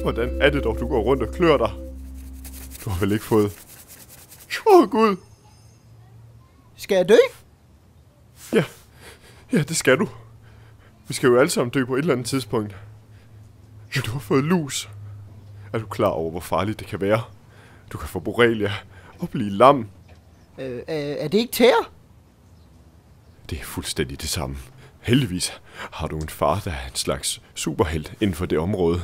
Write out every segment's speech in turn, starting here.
Hvordan er det dog, du går rundt og klør dig? Du har vel ikke fået... Gud! Skal jeg dø? Ja, det skal du. Vi skal jo alle sammen dø på et eller andet tidspunkt. Men du har fået lus. Er du klar over, hvor farligt det kan være? Du kan få borrelia og blive lam. Er det ikke tæer? Det er fuldstændig det samme. Heldigvis har du en far, der er en slags superhelt inden for det område.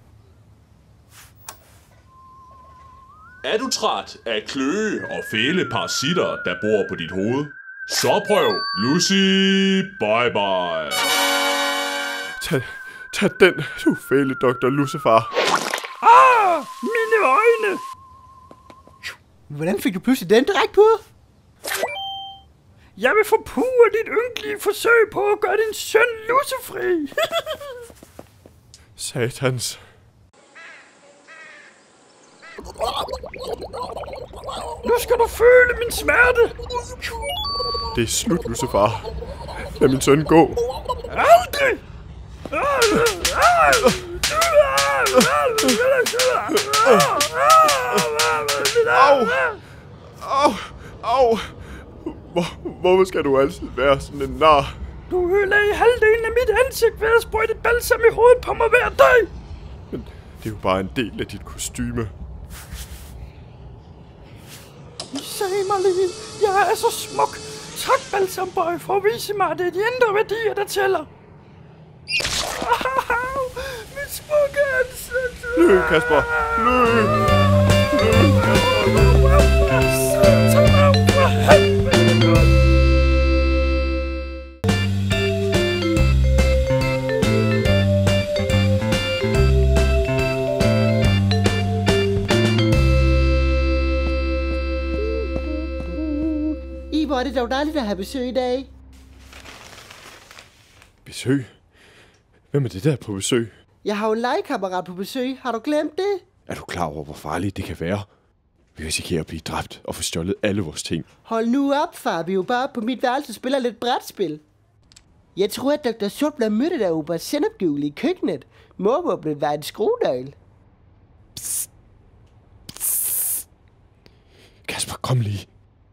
Er du træt af kløe og fæle parasitter, der bor på dit hoved? Så prøv Lucy Bye Bye. Tag den, du fæle Dr. Lucifer. Mine øjne! Hvordan fik du pludselig den direkte på? Jeg vil forpure dit ynkelige forsøg på at gøre din søn lussefri. Satans. Nu skal du føle min smerte. Det er slut, Lucifer. Lad min søn gå. Aldrig! Au! Hvorfor skal du altid være sådan en nar? Du ødelagde halvdelen af mit ansigt ved at sprøjte balsam i hovedet på mig hver dag. Men det er jo bare en del af dit kostyme. Se mig lige, jeg er så smuk. Tak, balsamboy, for at vise mig, at det er de indre værdier, der tæller. Mit smukke ansigt. Løb, Kasper. Løb. Hvor er det dog dejligt at have besøg i dag. Besøg? Hvem er det der på besøg? Jeg har jo en legekammerat på besøg. Har du glemt det? Er du klar over, hvor farligt det kan være? Vi risikerer at blive dræbt og få stjålet alle vores ting. Hold nu op, far. Vi er jo bare på mit værelse spiller lidt brætspil. Jeg tror, at Dr. Sort bliver mødt af Opa Sennepgøl i køkkenet. Morvåbnet var en skruenøgle. Psst. Psst. Kasper, kom lige.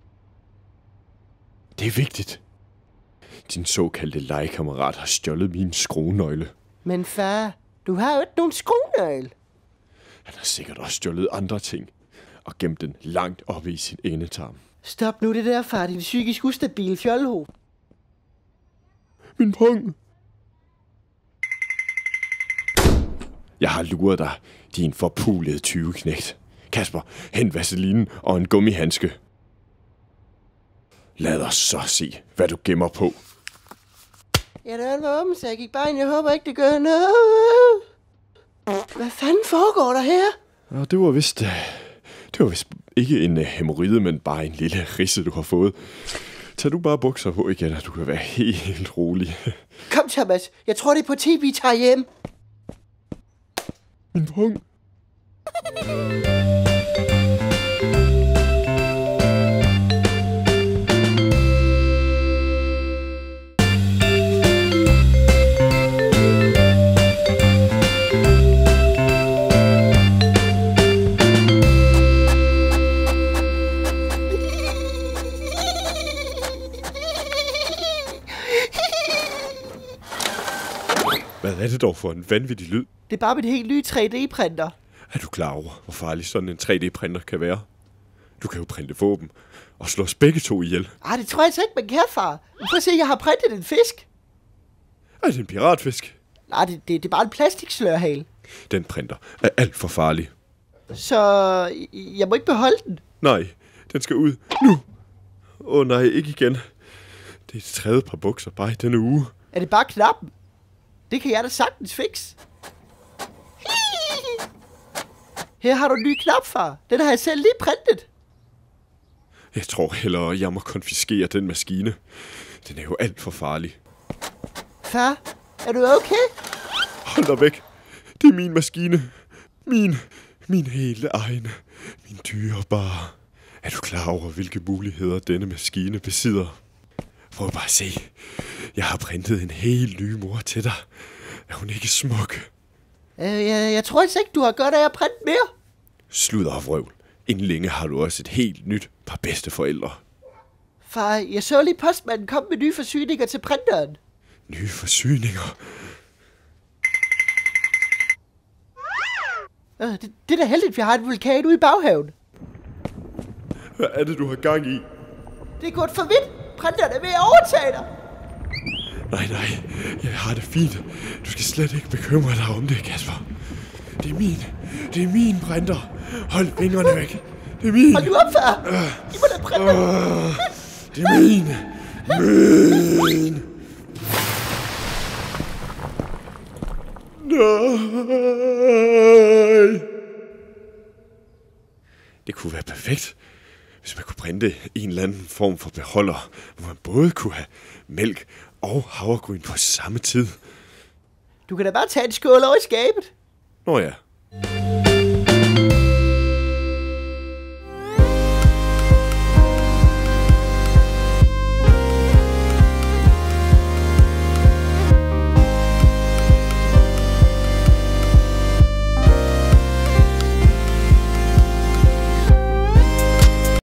Det er vigtigt. Din såkaldte legekammerat har stjålet min skruenøgle. Men far, du har jo ikke nogen skruenøgle. Han har sikkert også stjålet andre ting og gemt den langt oppe i sin endetarm. Stop nu det der, far, din psykisk ustabile fjolho. Min pung. Jeg har luret dig, din forpulede tyveknægt. Kasper, hent vaselinen og en gummihandske. Lad os så se, hvad du gemmer på. Ja, døren var åben, så jeg gik bare ind. Jeg håber ikke, det gør noget. Hvad fanden foregår der her? Ja, det var vist ikke en hæmoride, men bare en lille ridse, du har fået. Tag du bare bukser på igen, og du kan være helt rolig. Kom, Thomas. Jeg tror, det er på TV, vi tager hjem. Min pung. Hvad er det dog for en vanvittig lyd? Det er bare mit helt nye 3D-printer. Er du klar over, hvor farlig sådan en 3D-printer kan være? Du kan jo printe våben og slå os begge to ihjel. Ej, det tror jeg så ikke, man kan, far. Prøv at se, jeg har printet en fisk. Er det en piratfisk? Nej, det er bare en plastikslørhale. Den printer er alt for farlig. Så jeg må ikke beholde den. Nej, den skal ud nu. Åh nej, ikke igen. Det er det tredje par bukser bare i denne uge. Er det bare knappen? Det kan jeg da sagtens fikse. Her har du en ny knap, far. Den har jeg selv lige printet. Jeg tror hellere, jeg må konfiskere den maskine. Den er jo alt for farlig. Far, er du okay? Hold dig væk. Det er min maskine. Min hele egen. Min dyrebare. Er du klar over, hvilke muligheder denne maskine besidder? Prøv bare at se. Jeg har printet en helt ny mor til dig. Er hun ikke smuk? Jeg tror altså ikke, du har godt af at printe mere. Sludder og vrøvl. Inden længe har du også et helt nyt par bedsteforældre. Far, jeg så lige postmanden komme med nye forsyninger til printeren. Nye forsyninger? Det er da heldigt, at vi har en vulkan ude i baghaven. Hvad er det, du har gang i? Det er gået for vidt. Printeren er ved at overtage dig. Nej, jeg har det fint. Du skal slet ikke bekymre dig om det, Kasper. Det er min printer. Hold fingrene væk. Det er min. Hold nu op, far. Giv mig da printeren. Det er min. Nej. Det kunne være perfekt, hvis man kunne printe en eller anden form for beholder, hvor man både kunne have mælk og havregryn på samme tid. Du kan da bare tage en skål over i skabet. Nå ja.